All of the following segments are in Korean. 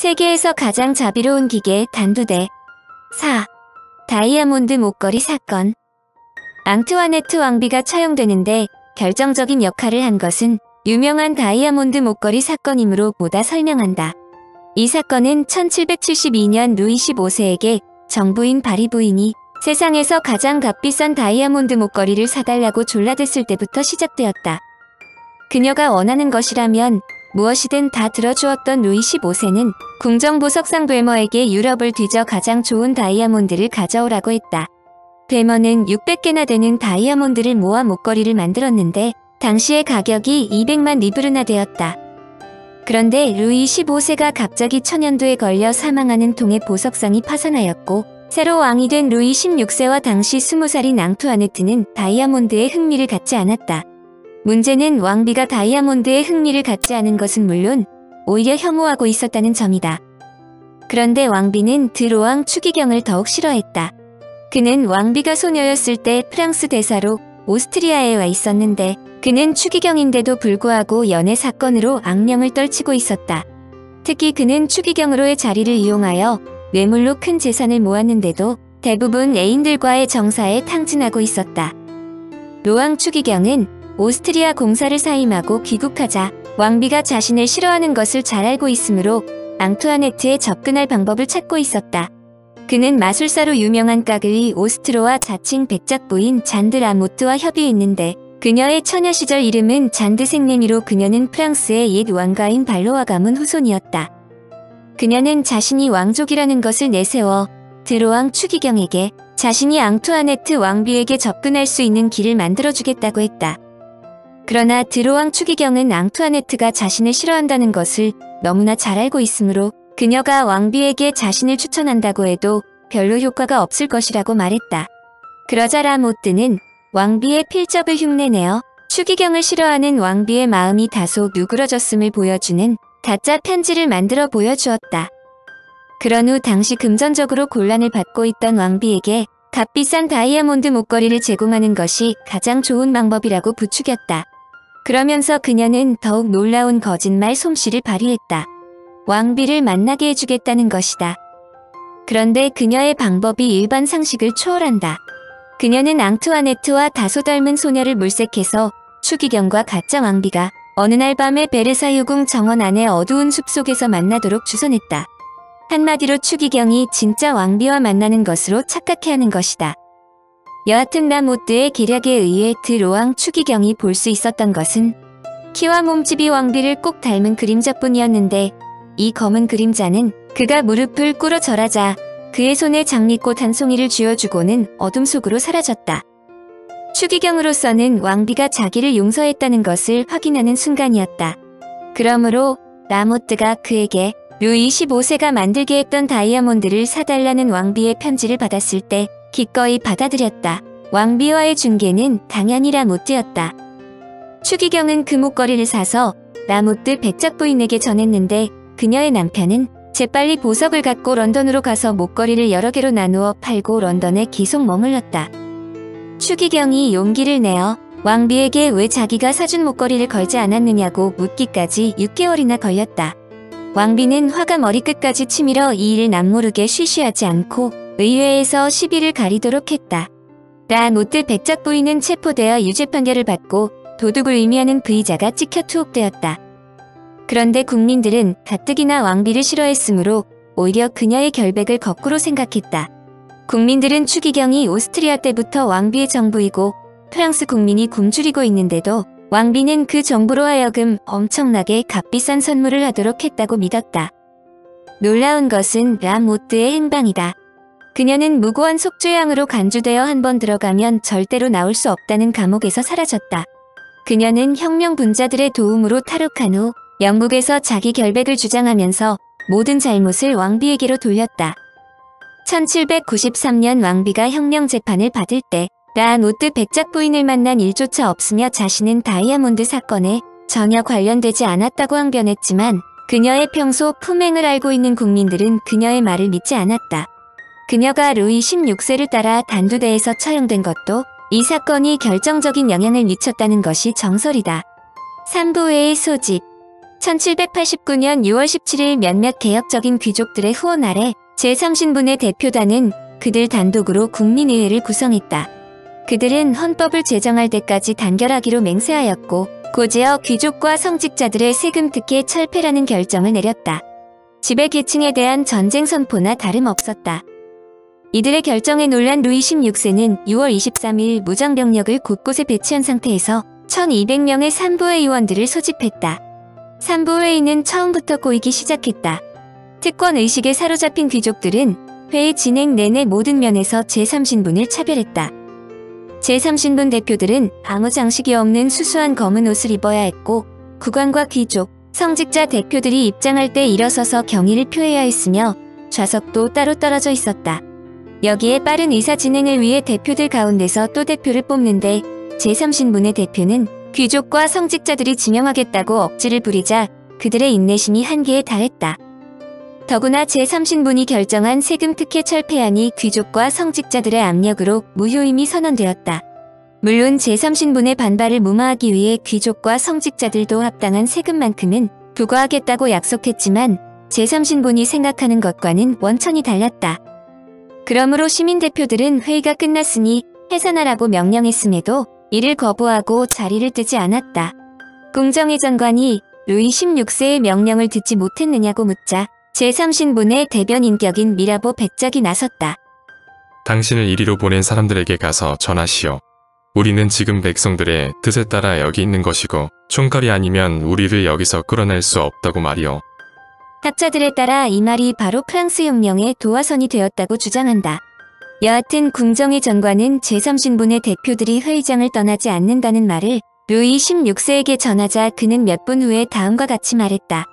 세계에서 가장 자비로운 기계 단두대. 4. 다이아몬드 목걸이 사건. 앙투아네트 왕비가 처형되는데 결정적인 역할을 한 것은 유명한 다이아몬드 목걸이 사건이므로 보다 설명한다. 이 사건은 1772년 루이 15세에게 정부인 바리 부인이 세상에서 가장 값비싼 다이아몬드 목걸이를 사달라고 졸라댔을 때부터 시작되었다. 그녀가 원하는 것이라면 무엇이든 다 들어주었던 루이 15세는 궁정보석상 베머에게 유럽을 뒤져 가장 좋은 다이아몬드를 가져오라고 했다. 베머는 600개나 되는 다이아몬드를 모아 목걸이를 만들었는데 당시의 가격이 200만 리브르나 되었다. 그런데 루이 15세가 갑자기 천연두에 걸려 사망하는 통에 보석상이 파산하였고 새로 왕이 된 루이 16세와 당시 20살인 앙투아네트는 다이아몬드에 흥미를 갖지 않았다. 문제는 왕비가 다이아몬드에 흥미를 갖지 않은 것은 물론 오히려 혐오하고 있었다는 점이다. 그런데 왕비는 드로앙 추기경을 더욱 싫어했다. 그는 왕비가 소녀였을 때 프랑스 대사로 오스트리아에 와 있었는데 그는 추기경인데도 불구하고 연애 사건으로 악명을 떨치고 있었다. 특히 그는 추기경으로의 자리를 이용하여 뇌물로 큰 재산을 모았는데도 대부분 애인들과의 정사에 탕진하고 있었다. 로앙 추기경은 오스트리아 공사를 사임하고 귀국하자 왕비가 자신을 싫어하는 것을 잘 알고 있으므로 앙투아네트에 접근할 방법을 찾고 있었다. 그는 마술사로 유명한 까글리 오스트로와 자칭 백작부인 잔드 라모트와 협의했는데 그녀의 처녀 시절 이름은 잔드 생네미로 그녀는 프랑스의 옛 왕가인 발로아 가문 후손이었다. 그녀는 자신이 왕족이라는 것을 내세워 드로앙 추기경에게 자신이 앙투아네트 왕비에게 접근할 수 있는 길을 만들어주겠다고 했다. 그러나 드로앙 추기경은 앙투아네트가 자신을 싫어한다는 것을 너무나 잘 알고 있으므로 그녀가 왕비에게 자신을 추천한다고 해도 별로 효과가 없을 것이라고 말했다. 그러자 라모트는 왕비의 필적을 흉내내어 추기경을 싫어하는 왕비의 마음이 다소 누그러졌음을 보여주는 가짜 편지를 만들어 보여주었다. 그런 후 당시 금전적으로 곤란을 받고 있던 왕비에게 값비싼 다이아몬드 목걸이를 제공하는 것이 가장 좋은 방법이라고 부추겼다. 그러면서 그녀는 더욱 놀라운 거짓말 솜씨를 발휘했다. 왕비를 만나게 해주겠다는 것이다. 그런데 그녀의 방법이 일반 상식을 초월한다. 그녀는 앙투아네트와 다소 닮은 소녀를 물색해서 추기경과 가짜 왕비가 어느 날 밤에 베르사유궁 정원 안의 어두운 숲속에서 만나도록 주선했다. 한마디로 추기경이 진짜 왕비와 만나는 것으로 착각해하는 것이다. 여하튼 라모트의 계략에 의해 드로앙 추기경이 볼 수 있었던 것은 키와 몸집이 왕비를 꼭 닮은 그림자뿐이었는데 이 검은 그림자는 그가 무릎을 꿇어 절하자 그의 손에 장미꽃 한 송이를 쥐어주고는 어둠 속으로 사라졌다. 추기경으로서는 왕비가 자기를 용서했다는 것을 확인하는 순간이었다. 그러므로 라모트가 그에게 루이 15세가 만들게 했던 다이아몬드를 사달라는 왕비의 편지를 받았을 때 기꺼이 받아들였다. 왕비와의 중개는 당연히 라모트였다. 추기경은 그 목걸이를 사서 라모트 백작부인에게 전했는데 그녀의 남편은 재빨리 보석을 갖고 런던으로 가서 목걸이를 여러 개로 나누어 팔고 런던에 계속 머물렀다. 추기경이 용기를 내어 왕비에게 왜 자기가 사준 목걸이를 걸지 않았느냐고 묻기까지 6개월이나 걸렸다. 왕비는 화가 머리끝까지 치밀어 이 일을 남모르게 쉬쉬하지 않고 의회에서 시비를 가리도록 했다. 라모트 백작부인은 체포되어 유죄 판결을 받고 도둑을 의미하는 V자가 찍혀 투옥되었다. 그런데 국민들은 가뜩이나 왕비를 싫어했으므로 오히려 그녀의 결백을 거꾸로 생각했다. 국민들은 추기경이 오스트리아 때부터 왕비의 정부이고 프랑스 국민이 굶주리고 있는데도 왕비는 그 정부로 하여금 엄청나게 값비싼 선물을 하도록 했다고 믿었다. 놀라운 것은 라모트의 행방이다. 그녀는 무고한 속죄양으로 간주되어 한 번 들어가면 절대로 나올 수 없다는 감옥에서 사라졌다. 그녀는 혁명분자들의 도움으로 탈옥한 후 영국에서 자기 결백을 주장하면서 모든 잘못을 왕비에게로 돌렸다. 1793년 왕비가 혁명재판을 받을 때 라모트 백작부인을 만난 일조차 없으며 자신은 다이아몬드 사건에 전혀 관련되지 않았다고 항변했지만 그녀의 평소 품행을 알고 있는 국민들은 그녀의 말을 믿지 않았다. 그녀가 루이 16세를 따라 단두대에서 처형된 것도 이 사건이 결정적인 영향을 미쳤다는 것이 정설이다. 3부회의 소집. 1789년 6월 17일 몇몇 개혁적인 귀족들의 후원 아래 제3신분의 대표단은 그들 단독으로 국민의회를 구성했다. 그들은 헌법을 제정할 때까지 단결하기로 맹세하였고 고지어 귀족과 성직자들의 세금 특혜 철폐라는 결정을 내렸다. 지배계층에 대한 전쟁 선포나 다름없었다. 이들의 결정에 놀란 루이 16세는 6월 23일 무장병력을 곳곳에 배치한 상태에서 1200명의 산부회의원들을 소집했다. 산부회의는 처음부터 꼬이기 시작했다. 특권의식에 사로잡힌 귀족들은 회의 진행 내내 모든 면에서 제3신분을 차별했다. 제3신분 대표들은 아무 장식이 없는 수수한 검은 옷을 입어야 했고 국왕과 귀족, 성직자 대표들이 입장할 때 일어서서 경의를 표해야 했으며 좌석도 따로 떨어져 있었다. 여기에 빠른 의사 진행을 위해 대표들 가운데서 또 대표를 뽑는데 제3신분의 대표는 귀족과 성직자들이 지명하겠다고 억지를 부리자 그들의 인내심이 한계에 달했다. 더구나 제3신분이 결정한 세금 특혜 철폐안이 귀족과 성직자들의 압력으로 무효임이 선언되었다. 물론 제3신분의 반발을 무마하기 위해 귀족과 성직자들도 합당한 세금만큼은 부과하겠다고 약속했지만 제3신분이 생각하는 것과는 원천이 달랐다. 그러므로 시민대표들은 회의가 끝났으니 해산하라고 명령했음에도 이를 거부하고 자리를 뜨지 않았다. 공정위 전관이 루이 16세의 명령을 듣지 못했느냐고 묻자 제3신분의 대변 인격인 미라보 백작이 나섰다. 당신을 이리로 보낸 사람들에게 가서 전하시오. 우리는 지금 백성들의 뜻에 따라 여기 있는 것이고 총칼이 아니면 우리를 여기서 끌어낼 수 없다고 말이오. 학자들에 따라 이 말이 바로 프랑스 혁명의 도화선이 되었다고 주장한다. 여하튼 궁정의 전관은 제3신분의 대표들이 회의장을 떠나지 않는다는 말을 루이 16세에게 전하자 그는 몇 분 후에 다음과 같이 말했다.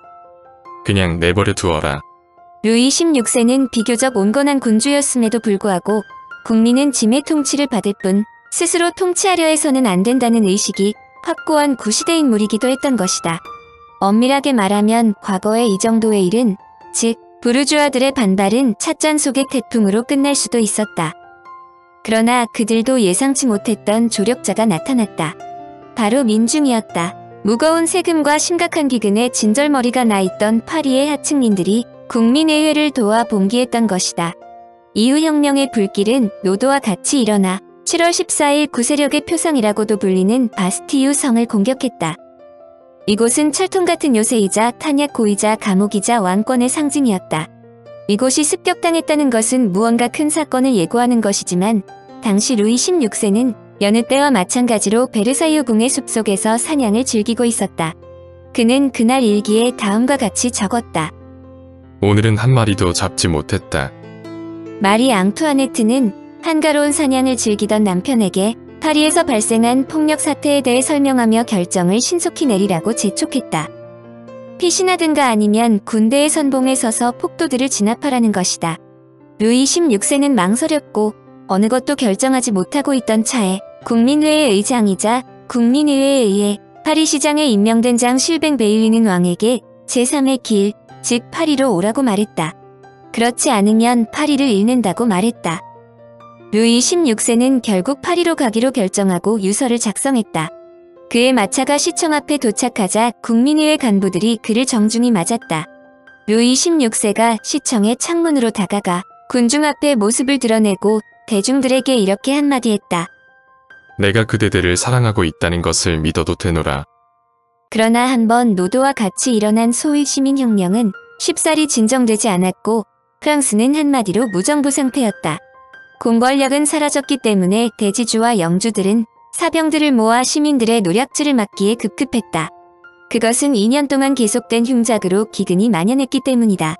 그냥 내버려 두어라. 루이 16세는 비교적 온건한 군주였음에도 불구하고 국민은 짐의 통치를 받을 뿐 스스로 통치하려 해서는 안 된다는 의식이 확고한 구시대 인물이기도 했던 것이다. 엄밀하게 말하면 과거의 이 정도의 일은, 즉 부르주아들의 반발은 찻잔 속의 태풍으로 끝날 수도 있었다. 그러나 그들도 예상치 못했던 조력자가 나타났다. 바로 민중이었다. 무거운 세금과 심각한 기근에 진절머리가 나 있던 파리의 하층민들이 국민의회를 도와 봉기했던 것이다. 이후 혁명의 불길은 노도와 같이 일어나 7월 14일 구세력의 표상이라고도 불리는 바스티유 성을 공격했다. 이곳은 철통 같은 요새이자 탄약 고이자 감옥이자 왕권의 상징이었다. 이곳이 습격당했다는 것은 무언가 큰 사건을 예고하는 것이지만 당시 루이 16세는 여느 때와 마찬가지로 베르사유 궁의 숲속에서 사냥을 즐기고 있었다. 그는 그날 일기에 다음과 같이 적었다. 오늘은 한 마리도 잡지 못했다. 마리 앙투아네트는 한가로운 사냥을 즐기던 남편에게 파리에서 발생한 폭력 사태에 대해 설명하며 결정을 신속히 내리라고 재촉했다. 피신하든가 아니면 군대의 선봉에 서서 폭도들을 진압하라는 것이다. 루이 16세는 망설였고 어느 것도 결정하지 못하고 있던 차에 국민회의 의장이자 국민의회에 의해 파리시장에 임명된 장 실뱅 베일리는 왕에게 제3의 길, 즉 파리로 오라고 말했다. 그렇지 않으면 파리를 잃는다고 말했다. 루이 16세는 결국 파리로 가기로 결정하고 유서를 작성했다. 그의 마차가 시청 앞에 도착하자 국민의회 간부들이 그를 정중히 맞았다. 루이 16세가 시청의 창문으로 다가가 군중 앞에 모습을 드러내고 대중들에게 이렇게 한마디 했다. 내가 그대들을 사랑하고 있다는 것을 믿어도 되노라. 그러나 한번 노도와 같이 일어난 소위 시민혁명은 쉽사리 진정되지 않았고 프랑스는 한마디로 무정부 상태였다. 공권력은 사라졌기 때문에 대지주와 영주들은 사병들을 모아 시민들의 노략질을 막기에 급급했다. 그것은 2년 동안 계속된 흉작으로 기근이 만연했기 때문이다.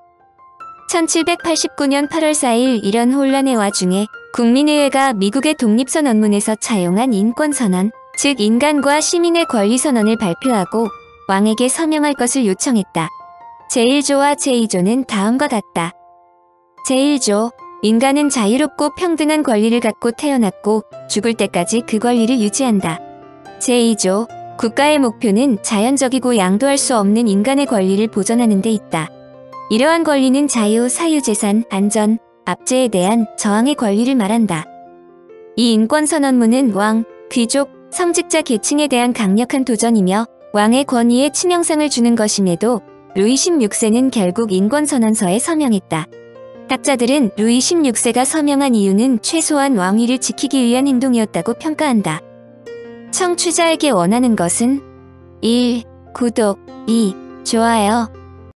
1789년 8월 4일 이런 혼란의 와중에 국민의회가 미국의 독립선언문에서 차용한 인권선언, 즉 인간과 시민의 권리선언을 발표하고 왕에게 서명할 것을 요청했다. 제1조와 제2조는 다음과 같다. 제1조, 인간은 자유롭고 평등한 권리를 갖고 태어났고 죽을 때까지 그 권리를 유지한다. 제2조, 국가의 목표는 자연적이고 양도할 수 없는 인간의 권리를 보존하는 데 있다. 이러한 권리는 자유, 사유재산, 안전, 압제에 대한 저항의 권리를 말한다. 이 인권선언문은 왕, 귀족, 성직자 계층에 대한 강력한 도전이며 왕의 권위에 치명상을 주는 것임에도 루이 16세는 결국 인권선언서에 서명했다. 학자들은 루이 16세가 서명한 이유는 최소한 왕위를 지키기 위한 행동이었다고 평가한다. 청취자에게 원하는 것은 1. 구독 2. 좋아요